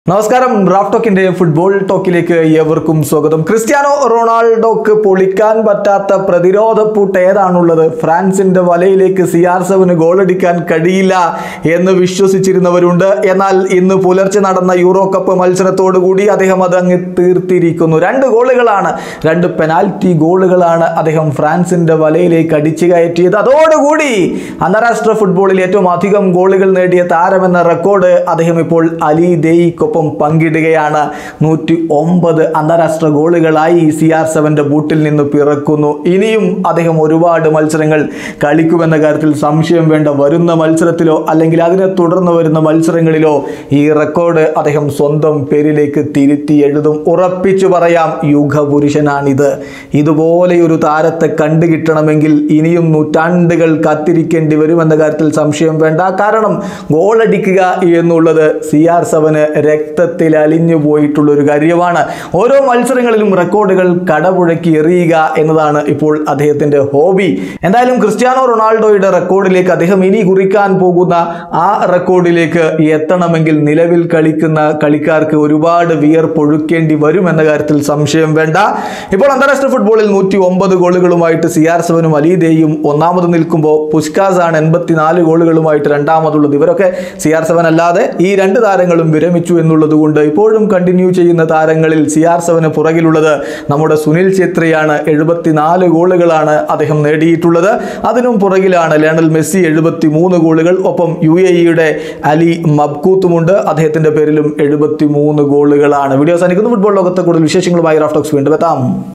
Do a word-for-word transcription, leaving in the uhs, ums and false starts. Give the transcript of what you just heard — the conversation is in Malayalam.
നമസ്കാരം, റാഫ് ടോക്കിന്റെ ഫുട്ബോൾ ടോക്കിലേക്ക് ഏവർക്കും സ്വാഗതം. ക്രിസ്ത്യാനോ റൊണാൾഡോക്ക് പൊളിക്കാൻ പറ്റാത്ത പ്രതിരോധ പൂട്ട് ഏതാണുള്ളത്? ഫ്രാൻസിന്റെ വലയിലേക്ക് സി ആർ സെവന് ഗോളടിക്കാൻ കഴിയില്ല എന്ന് വിശ്വസിച്ചിരുന്നവരുണ്ട്. എന്നാൽ ഇന്ന് പുലർച്ചെ നടന്ന യൂറോ കപ്പ് മത്സരത്തോടുകൂടി അദ്ദേഹം അത് അങ്ങ് തീർത്തിരിക്കുന്നു. രണ്ട് ഗോളുകളാണ്, രണ്ട് പെനാൽറ്റി ഗോളുകളാണ് അദ്ദേഹം ഫ്രാൻസിന്റെ വലയിലേക്ക് അടിച്ചു കയറ്റിയത്. അതോടുകൂടി അന്താരാഷ്ട്ര ഫുട്ബോളിൽ ഏറ്റവും അധികം ഗോളുകൾ നേടിയ താരമെന്ന റെക്കോർഡ് അദ്ദേഹം ഇപ്പോൾ അലി ദേയ്ക്കൊപ്പം പങ്കിടുകയാണ്. നൂറ്റി ഒമ്പത് അന്താരാഷ്ട്ര ഗോളുകളായി സി ആർ സെവന്റെ ബൂട്ടിൽ നിന്ന് പിറക്കുന്നു. ഇനിയും അദ്ദേഹം ഒരുപാട് മത്സരങ്ങൾ കളിക്കുമെന്ന കാര്യത്തിൽ സംശയം വേണ്ട. വരുന്ന മത്സരത്തിലോ അല്ലെങ്കിൽ അതിനെ തുടർന്ന് വരുന്ന മത്സരങ്ങളിലോ ഈ റെക്കോർഡ് അദ്ദേഹം സ്വന്തം പേരിലേക്ക് തിരുത്തി എഴുതും. ഉറപ്പിച്ചു പറയാം, യുഗപുരുഷനാണിത്. ഇതുപോലെയൊരു താരത്തെ കണ്ടുകിട്ടണമെങ്കിൽ ഇനിയും നൂറ്റാണ്ടുകൾ കാത്തിരിക്കേണ്ടി വരുമെന്ന കാര്യത്തിൽ സംശയം വേണ്ട. കാരണം ഗോളടിക്കുക എന്നുള്ളത് സി ആർ സെവന് രക്തത്തിൽ അലിഞ്ഞു പോയിട്ടുള്ള ഒരു കാര്യമാണ്. ഓരോ മത്സരങ്ങളിലും റെക്കോർഡുകൾ കടപുഴക്കി എറിയുക എന്നതാണ് ഇപ്പോൾ അദ്ദേഹത്തിന്റെ ഹോബി. എന്തായാലും ക്രിസ്ത്യാനോ റൊണാൾഡോയുടെ റെക്കോർഡിലേക്ക് അദ്ദേഹം ഇനി കുറിക്കാൻ പോകുന്ന ആ റെക്കോർഡിലേക്ക് എത്തണമെങ്കിൽ നിലവിൽ കളിക്കുന്ന കളിക്കാർക്ക് ഒരുപാട് വിയർപ്പൊഴുക്കേണ്ടി വരും എന്ന കാര്യത്തിൽ സംശയം വേണ്ട. ഇപ്പോൾ അന്താരാഷ്ട്ര ഫുട്ബോളിൽ നൂറ്റി ഒമ്പത് ഗോളുകളുമായിട്ട് സി ആർ സെവനും അലീദേയും ഒന്നാമത് നിൽക്കുമ്പോൾ പുഷ്കാസ് ആണ് എൺപത്തിനാല് ഗോളുകളുമായിട്ട് രണ്ടാമതുള്ളത്. ഇവരൊക്കെ സി ആർ സെവൻ അല്ലാതെ ഈ രണ്ട് താരങ്ങളും വിരമിച്ചു എന്നുള്ളത് കൊണ്ട് ഇപ്പോഴും കണ്ടിന്യൂ ചെയ്യുന്ന താരങ്ങളിൽ സി ആർ സെവന് പുറകിലുള്ളത് നമ്മുടെ സുനിൽ ഛേത്രിയാണ്. എഴുപത്തിനാല് ഗോളുകളാണ് അദ്ദേഹം നേടിയിട്ടുള്ളത്. അതിനും പുറകിലാണ് ലയണൽ മെസ്സി, എഴുപത്തി മൂന്ന് ഗോളുകൾ. ഒപ്പം യു എ ഇയുടെ അലി മബ്കൂത്തുമുണ്ട്, അദ്ദേഹത്തിന്റെ പേരിലും എഴുപത്തി മൂന്ന് ഗോളുകളാണ്. വീഡിയോ സാധിക്കുന്നു. ഫുട്ബോൾ ലോകത്തെ കൂടുതൽ വിശേഷങ്ങളുമായി റാഫ് ടോക്സ് വീണ്ടും എത്താം.